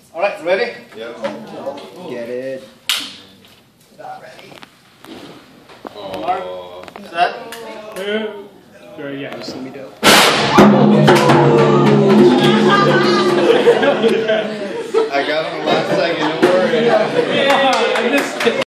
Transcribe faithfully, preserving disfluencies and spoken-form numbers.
All right, ready? Yep. Get it. Not ready. Oh. Set. Uh, yeah. Just let me do it.